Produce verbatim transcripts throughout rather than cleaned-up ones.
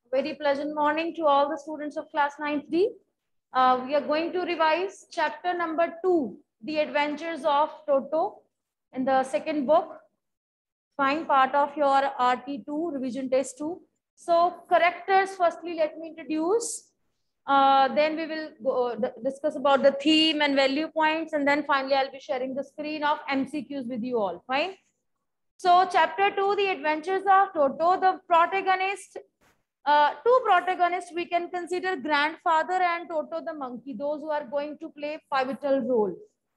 Very pleasant morning to all the students of class nine three. Uh, we are going to revise chapter number two, The Adventures of Toto, in the second book. Fine, part of your R T two, revision test two. So characters, firstly, let me introduce. Uh, then we will go, uh, discuss about the theme and value points. And then finally, I'll be sharing the screen of M C Qs with you all. Fine. So chapter two, The Adventures of Toto, the protagonist, uh, two protagonists we can consider grandfather and Toto the monkey, those who are going to play pivotal role.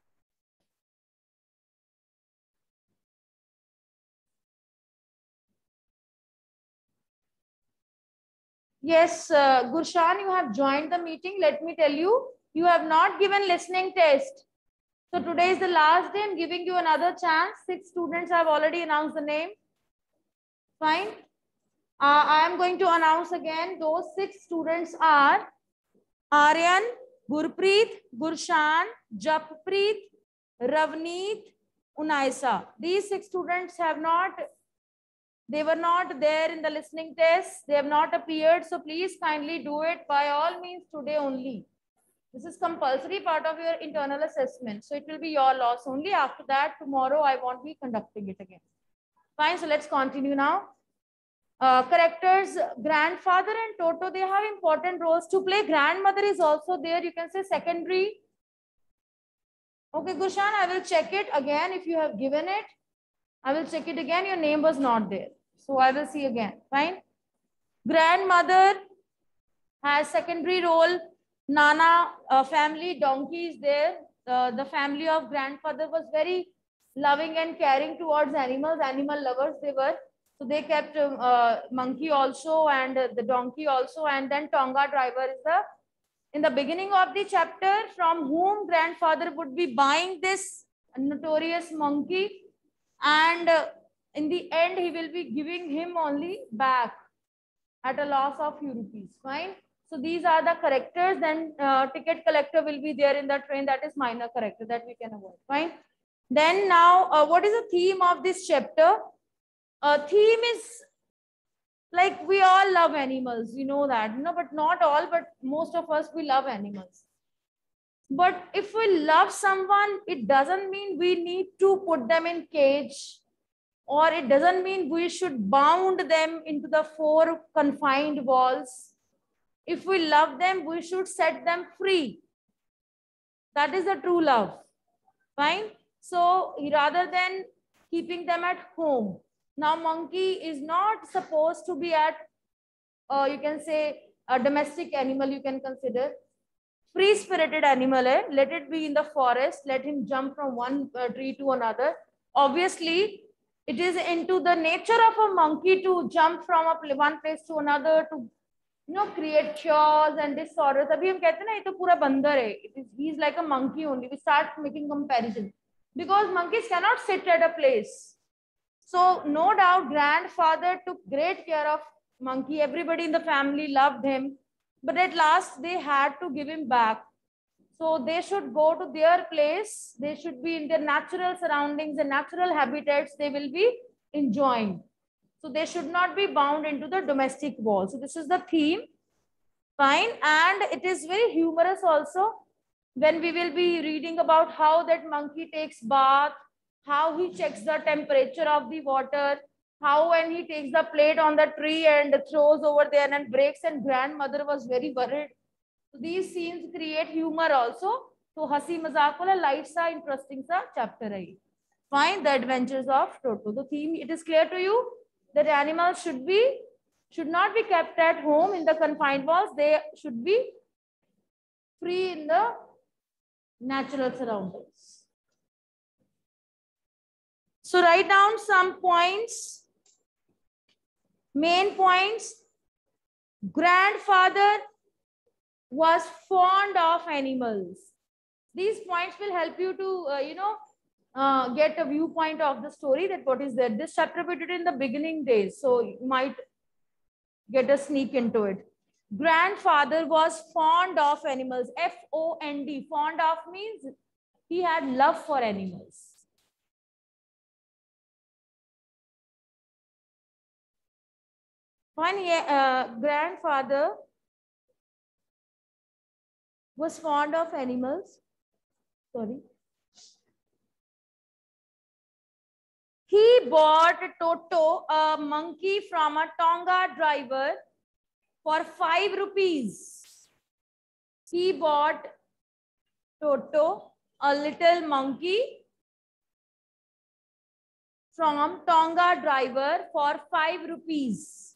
Yes, uh, Gurshan, you have joined the meeting. Let me tell you, you have not given listening test. So today is the last day. I'm giving you another chance. Six students have already announced the name. Fine. Uh, I am going to announce again. Those six students are Aryan, Gurpreet, Gurshan, Jappreet, Ravneet, Unaisa. These six students have not, they were not there in the listening test. They have not appeared. So please kindly do it by all means today only. This is compulsory part of your internal assessment. So it will be your loss only. After that, tomorrow I won't be conducting it again. Fine. So let's continue now. Uh, characters, grandfather and Toto, they have important roles to play. Grandmother is also there. You can say secondary. Okay, Gushan, I will check it again. If you have given it, I will check it again. Your name was not there. So I will see again. Fine. Grandmother has secondary role. Nana uh, family, donkey is there. Uh, the family of grandfather was very loving and caring towards animals. Animal lovers they were. So they kept uh, monkey also and uh, the donkey also. And then Tonga driver is the, in the beginning of the chapter, from whom grandfather would be buying this notorious monkey. And uh, in the end, he will be giving him only back at a loss of few rupees. Fine. So these are the characters. Then uh, ticket collector will be there in the train. That is minor character that we can avoid. Fine. Then now, uh, what is the theme of this chapter? Uh, theme is like we all love animals. You know that, you know, but not all, but most of us, we love animals. But if we love someone, it doesn't mean we need to put them in cage, or it doesn't mean we should bound them into the four confined walls. If we love them, we should set them free. That is the true love. Fine. So rather than keeping them at home. Now, monkey is not supposed to be at, uh, you can say, a domestic animal you can consider. Free-spirited animal, eh? Let it be in the forest. Let him jump from one uh, tree to another. Obviously, it is into the nature of a monkey to jump from a one place to another, to you know create chaos and disorders. Abhi hum kehte na ye to pura bandar hai. It is, he is like a monkey only. We start making comparison because monkeys cannot sit at a place. So no doubt grandfather took great care of monkey. Everybody in the family loved him, but at last they had to give him back. So they should go to their place. They should be in their natural surroundings and natural habitats. They will be enjoying. So they should not be bound into the domestic wall. So this is the theme. Fine. And it is very humorous also when we will be reading about how that monkey takes bath, how he checks the temperature of the water, how when he takes the plate on the tree and throws over there and breaks, and grandmother was very worried. So these scenes create humor also. So hasi mazak wala light sa interesting sa chapter hai. Fine. The Adventures of Toto. The theme, it is clear to you that animals should be should not be kept at home in the confined walls. They should be free in the natural surroundings. So write down some points. Main points. Grandfather was fond of animals. These points will help you to, uh, you know, uh, get a viewpoint of the story, that what is there. This chapter we did in the beginning days, so you might get a sneak into it. Grandfather was fond of animals. F O N D. Fond of means he had love for animals. Fine. Uh, grandfather was fond of animals. Sorry. He bought Toto, a monkey, from a Tonga driver for five rupees. He bought Toto, a little monkey, from Tonga driver for five rupees.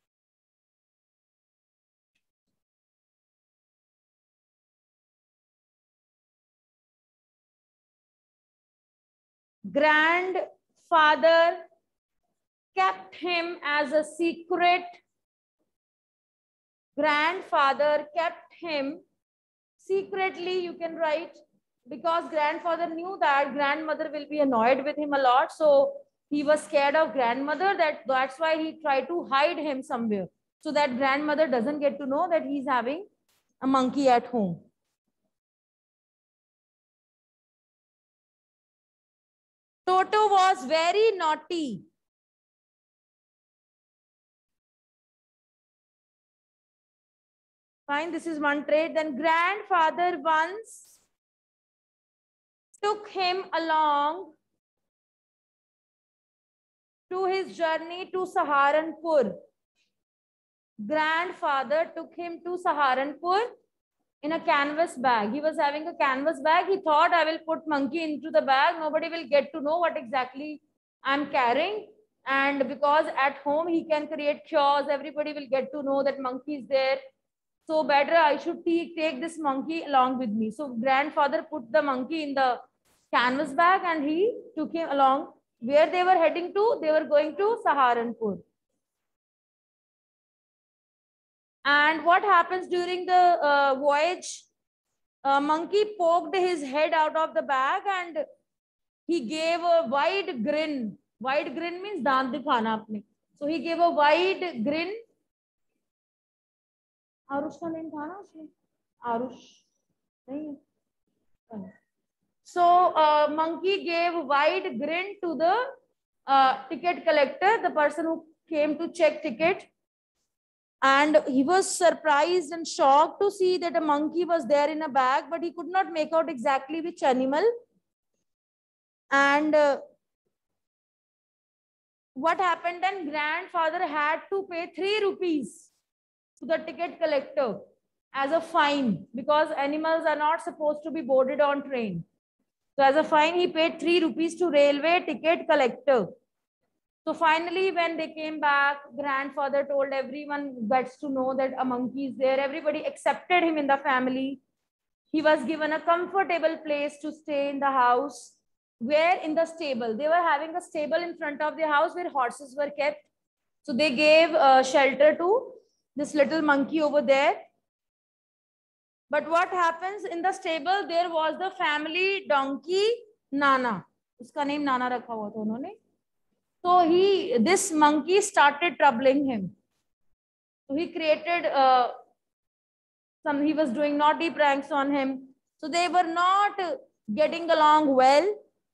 Grandfather kept him as a secret. Grandfather kept him secretly, you can write, because grandfather knew that grandmother will be annoyed with him a lot. So he was scared of grandmother. That, that's why he tried to hide him somewhere so that grandmother doesn't get to know that he's having a monkey at home. Toto was very naughty. Fine, this is one trait. Then grandfather once took him along to his journey to Saharanpur. Grandfather took him to Saharanpur in a canvas bag. He was having a canvas bag. He thought, I will put monkey into the bag. Nobody will get to know what exactly I'm carrying. And because at home he can create chaos, everybody will get to know that monkey is there. So better I should take this monkey along with me. So grandfather put the monkey in the canvas bag and he took him along. Where they were heading to? They were going to Saharanpur. And what happens during the uh, voyage? A monkey poked his head out of the bag and he gave a wide grin. Wide grin means dant dikhana apne. So he gave a wide grin. Arush ka name tha na usme? Arush. Nahi. So uh, monkey gave wide grin to the uh, ticket collector, the person who came to check ticket. And he was surprised and shocked to see that a monkey was there in a bag, but he could not make out exactly which animal. And uh, what happened then? Grandfather had to pay three rupees to the ticket collector as a fine, because animals are not supposed to be boarded on train. So as a fine, he paid three rupees to railway ticket collector. So finally, when they came back, grandfather told everyone gets to know that a monkey is there. Everybody accepted him in the family. He was given a comfortable place to stay in the house. Where? In the stable. They were having a stable in front of their house where horses were kept. So they gave uh, shelter to this little monkey over there. But what happens in the stable? There was the family donkey Nana. Uska name Nana rakha hua tha unhone. So he, this monkey started troubling him. So he created uh, some, he was doing naughty pranks on him. So they were not getting along well.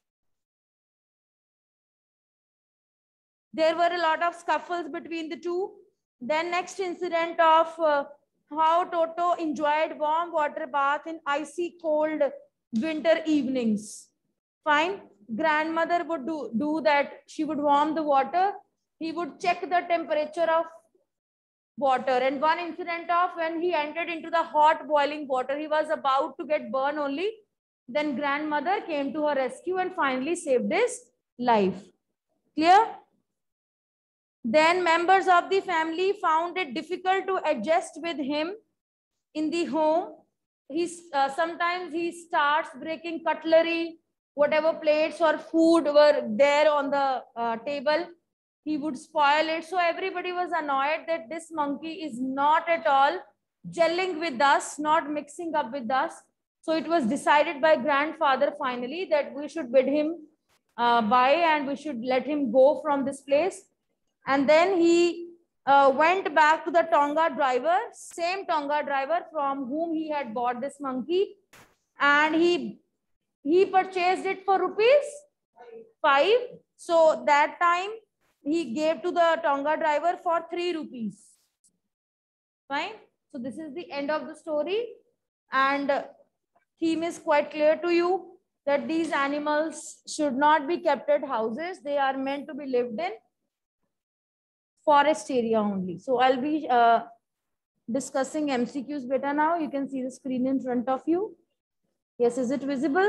There were a lot of scuffles between the two. Then next incident of uh, how Toto enjoyed warm water bath in icy cold winter evenings. Fine. Grandmother would do, do that. She would warm the water. He would check the temperature of water. And one incident of when he entered into the hot boiling water, he was about to get burned only. Then grandmother came to her rescue and finally saved his life. Clear? Then members of the family found it difficult to adjust with him in the home. He's, uh, sometimes he starts breaking cutlery, whatever plates or food were there on the uh, table, he would spoil it. So everybody was annoyed that this monkey is not at all gelling with us, not mixing up with us. So it was decided by grandfather finally that we should bid him uh, by and we should let him go from this place. And then he uh, went back to the Tonga driver, same Tonga driver from whom he had bought this monkey. And he, he purchased it for rupees five. So that time he gave to the Tonga driver for three rupees. Fine. So this is the end of the story, and theme is quite clear to you that these animals should not be kept at houses. They are meant to be lived in forest area only. So I'll be uh, discussing M C Qs better now. You can see the screen in front of you. Yes, is it visible?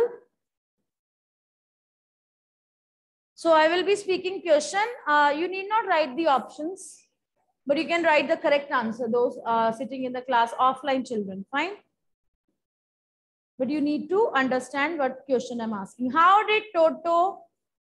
So I will be speaking question. Uh, you need not write the options, but you can write the correct answer, those uh, sitting in the class, offline children, fine. But you need to understand what question I'm asking. How did Toto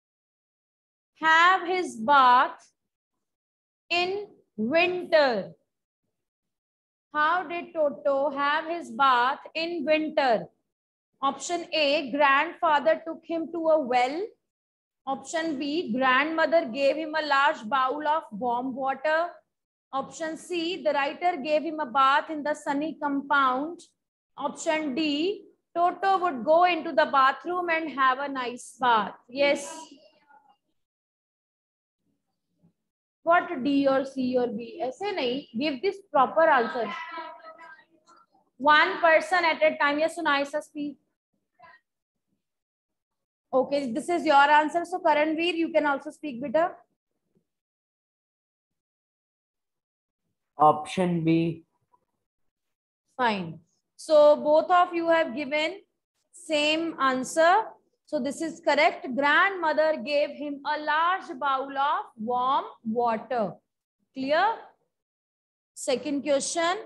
have his bath in winter? How did Toto have his bath in winter? Option A, grandfather took him to a well. Option B, grandmother gave him a large bowl of warm water. Option C, the writer gave him a bath in the sunny compound. Option D, Toto would go into the bathroom and have a nice bath. Yes. What D or C or B? ऐसे नहीं. Give this proper answer. One person at a time. Yes, Sunaisa, speak. Okay, this is your answer. So Karanveer, you can also speak better. Option B. Fine. So both of you have given same answer. So this is correct. Grandmother gave him a large bowl of warm water. Clear? Second question.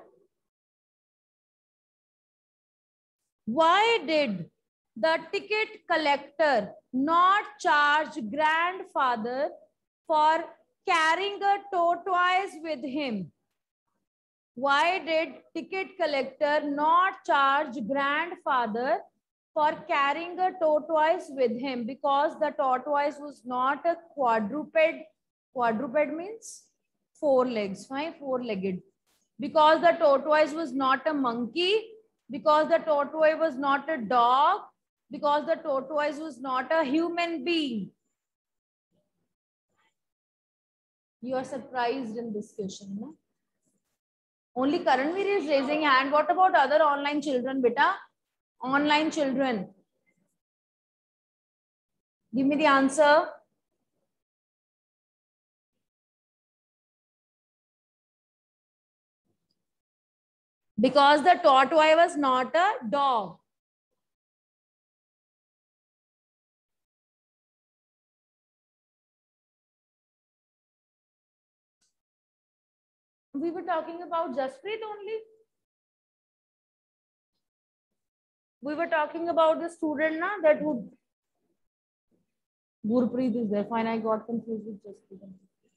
Why did the ticket collector not charge grandfather for carrying a tortoise with him? Why did ticket collector not charge grandfather for carrying a tortoise with him? Because the tortoise was not a quadruped. Quadruped means four legs, fine, four-legged. Because the tortoise was not a monkey. Because the tortoise was not a dog. Because the tortoise was not a human being. You are surprised in this question, no? Only Karanveer is raising hand. What about other online children, beta? Online children. Give me the answer. Because the tortoise was not a dog. We were talking about Jaspreet only. We were talking about the student na, that would. Gurpreet is there. Fine, I got confused with Jaspreet.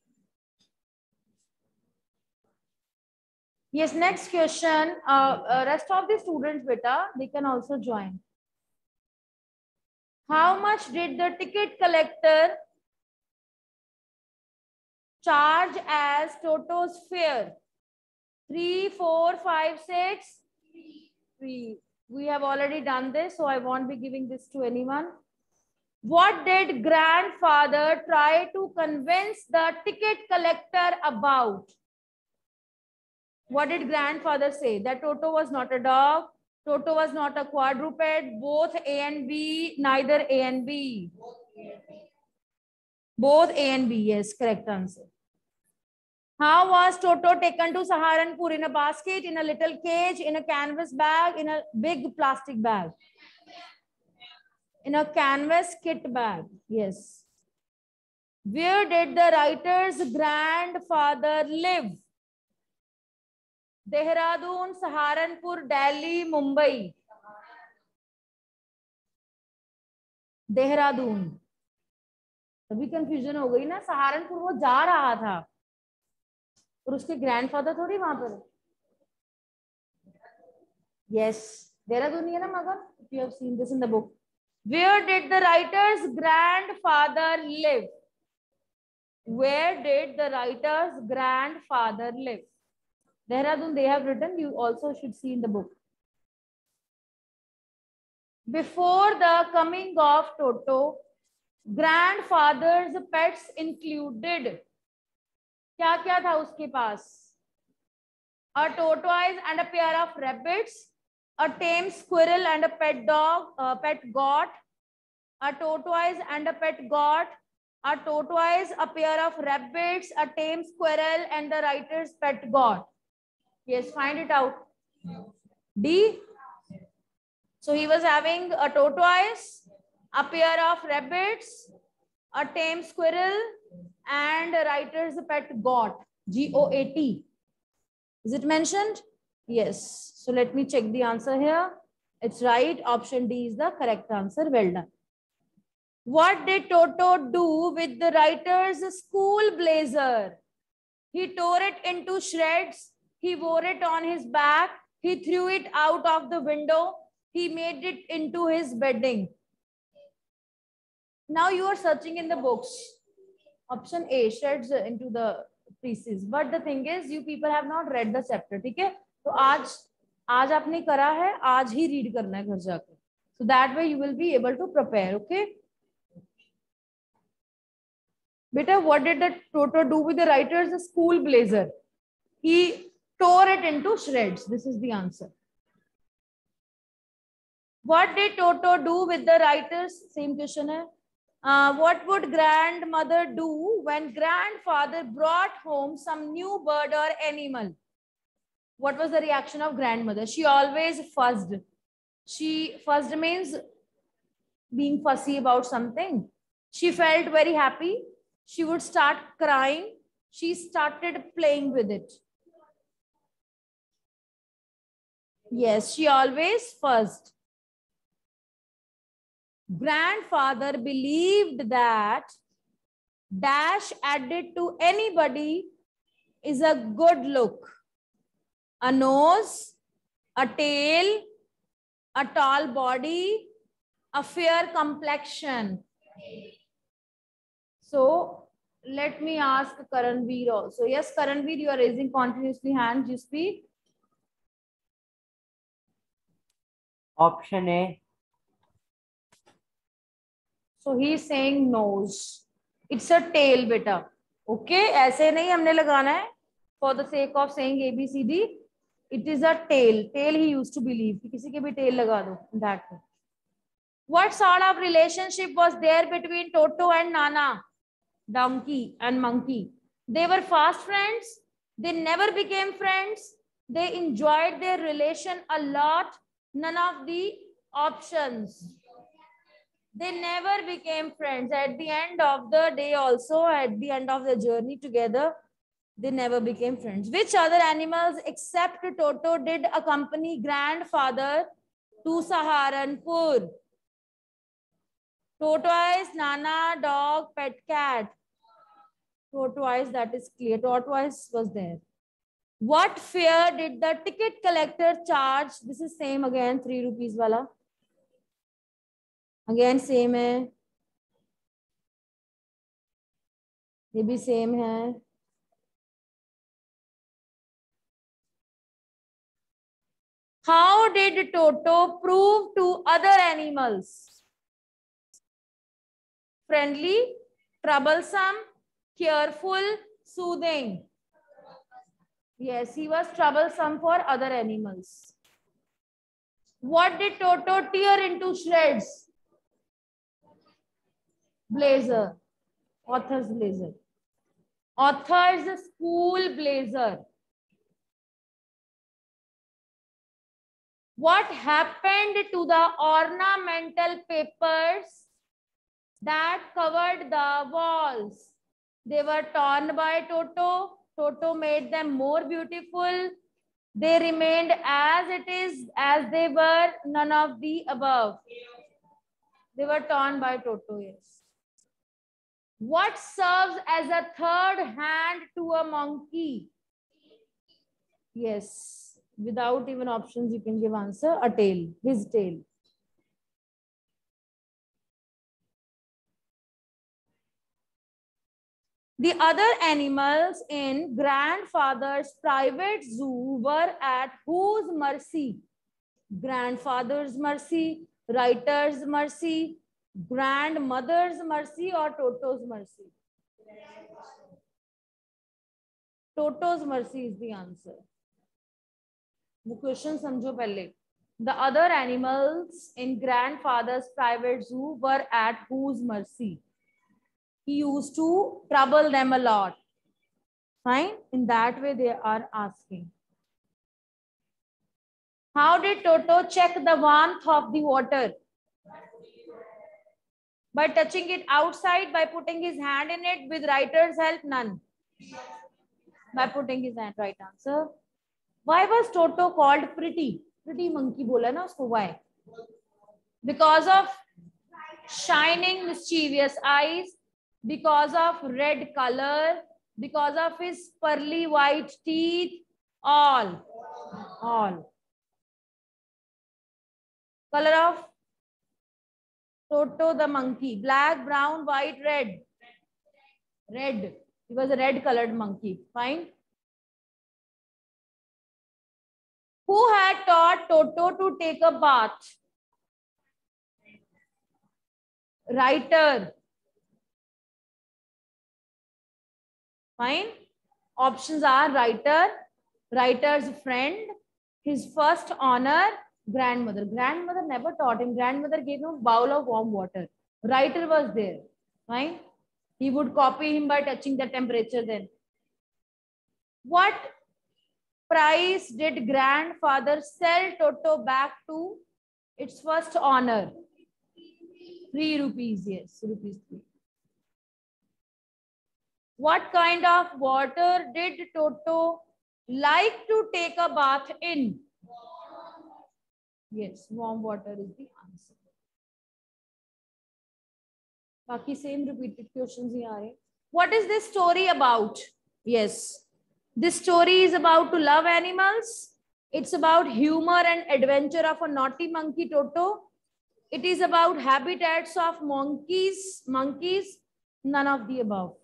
Yes, next question. Uh, uh, rest of the students, beta, they can also join. How much did the ticket collector charge as Toto's fare? Three, four, five, six? Three. We have already done this, so I won't be giving this to anyone. What did grandfather try to convince the ticket collector about? What did grandfather say? That Toto was not a dog. Toto was not a quadruped. Both A and B, neither A and B. Both A and B, yes, correct answer. How was Toto taken to Saharanpur? In a basket, in a little cage, in a canvas bag, in a big plastic bag? In a canvas kit bag, yes. Where did the writer's grandfather live? Dehradun, Saharanpur, Delhi, Mumbai. Dehradun. तभी confusion हो गई ना. सहारनपुर वो जा रहा था और उसके ग्रैंडफादर थोड़ी वहां पर. Yes, देहरादून ही है ना मगर. If you have seen this in the book. Where did the writer's grandfather live? Where did the writer's grandfather live? Dehradun they have written. You also should see in the book. Before the coming of Toto, grandfather's pets included क्या क्या था उसके पास? A tortoise and a pair of rabbits, a tame squirrel and a pet dog, a pet goat, a tortoise and a pet goat, a tortoise, a pair of rabbits, a tame squirrel, and the writer's pet goat. Yes, find it out. D. So he was having a tortoise, a pair of rabbits, a tame squirrel, and a writer's pet goat. G O A T. Is it mentioned? Yes. So let me check the answer here. It's right. Option D is the correct answer. Well done. What did Toto do with the writer's school blazer? He tore it into shreds. He wore it on his back. He threw it out of the window. He made it into his bedding. Now you are searching in the books. Option A, shreds into the pieces. But the thing is, you people have not read the chapter. ठीक है? तो आज आज आपने करा है, आज ही read करना है घर जाकर. So that way you will be able to prepare. Okay? Beta, what did the Toto do with the writer's school blazer? He tore it into shreds. This is the answer. What did Toto do with the writer's? Same question hai. Uh, what would grandmother do when grandfather brought home some new bird or animal? What was the reaction of grandmother? She always fussed. She fussed means being fussy about something. She felt very happy. She would start crying. She started playing with it. Yes, she always fussed. Grandfather believed that dash added to anybody is a good look. A nose, a tail, a tall body, a fair complexion. So let me ask Karanveer also. Yes, Karanveer, you are raising continuously hands. You speak. Option A. So he is saying nose. It's a tail, beta. Okay, ऐसे नहीं हमने लगाना है. For the sake of saying A B C D, it is a tail. Tail he used to believe. किसी के भी tail लगा दो. That way. What sort of relationship was there between Toto and Nana? Donkey and monkey. They were fast friends. They never became friends. They enjoyed their relation a lot. None of the options. They never became friends. At the end of the day also, at the end of the journey together, they never became friends. Which other animals except Toto did accompany grandfather to Saharanpur? Tortoise, Nana, dog, pet cat. Tortoise, that is clear. Tortoise was there. What fare did the ticket collector charge? This is same again, three rupees wala. Again same hai. ये भी same है. How did Toto prove to other animals? Friendly, troublesome, careful, soothing. Yes, he was troublesome for other animals. What did Toto tear into shreds? Blazer. Author's blazer. Author's school blazer. What happened to the ornamental papers that covered the walls? They were torn by Toto. Toto made them more beautiful. They remained as it is, as they were, none of the above. They were torn by Toto, yes. What serves as a third hand to a monkey? Yes, without even options, you can give answer. A tail, his tail. The other animals in grandfather's private zoo were at whose mercy? Grandfather's mercy, writer's mercy, grandmother's mercy, or Toto's mercy? Toto's mercy is the answer. वो question समझो पहले. The other animals in grandfather's private zoo were at whose mercy? He used to trouble them a lot. Fine. In that way, they are asking. How did Toto check the warmth of the water? By touching it outside, by putting his hand in it, with writer's help, none. By putting his hand, right answer. Why was Toto called pretty? Pretty monkey bola na usko, why? Because of shining mischievous eyes, because of red color, because of his pearly white teeth, all, all. Color of Toto the monkey, black, brown, white, red. Red. He was a red colored monkey. Fine. Who had taught Toto to take a bath? Writer. Fine. Options are writer, writer's friend, his first honor, grandmother. Grandmother never taught him. Grandmother gave him a bowl of warm water. Writer was there. Fine. He would copy him by touching the temperature then. What price did grandfather sell Toto back to its first honor? Three rupees, yes, rupees three. What kind of water did Toto like to take a bath in? Yes, warm water is the answer. Baki same repeated questions hi aa rahe. What is this story about? Yes, this story is about to love animals. It's about humor and adventure of a naughty monkey Toto. It is about habitats of monkeys. Monkeys, none of the above.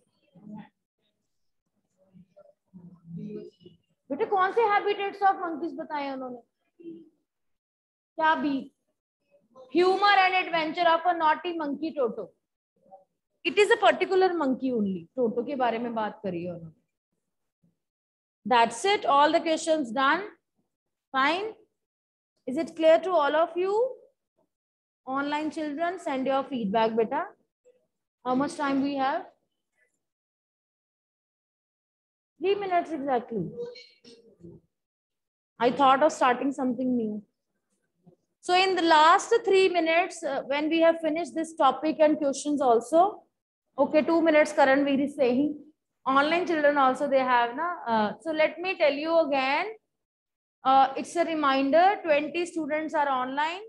बेटे कौन से habitats of monkeys बताए उन्होंने? क्या बी? Humour and adventure of a naughty monkey Toto. It is a particular monkey only. Toto के बारे में बात करी है उन्होंने. That's it. All the questions done. Fine. Is it clear to all of you? Online children, send your feedback, beta. How much time we have? Three minutes exactly. I thought of starting something new. So in the last three minutes, uh, when we have finished this topic and questions also, okay, two minutes Karan Veer is saying. Online children also they have, na? Uh, so let me tell you again. Uh, it's a reminder, twenty students are online,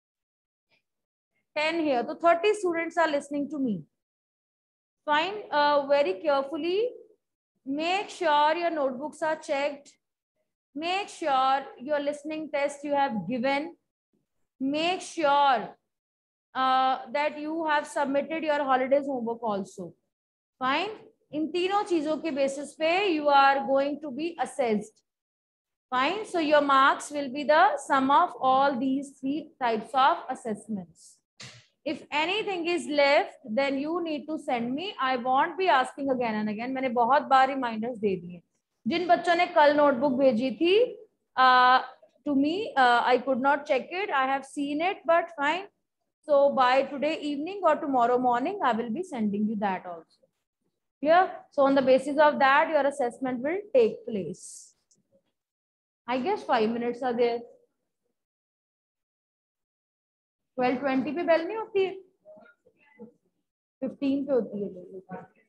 ten here. So thirty students are listening to me. Fine, uh, very carefully. Make sure your notebooks are checked. Make sure your listening test you have given. Make sure uh, that you have submitted your holidays homework also. Fine. In तीनों चीजों के basis पे you are going to be assessed. Fine. So your marks will be the sum of all these three types of assessments. If anything is left, then you need to send me. I won't be asking again and again. मैंने बहुत बार reminders दे दिए. जिन बच्चों ने कल notebook भेजी थी, uh, to me, uh, I could not check it. I have seen it, but fine. So by today evening or tomorrow morning, I will be sending you that also. Clear? So on the basis of that, your assessment will take place. I guess five minutes are there. twelve twenty पे bell नहीं होती है, fifteen पे होती है.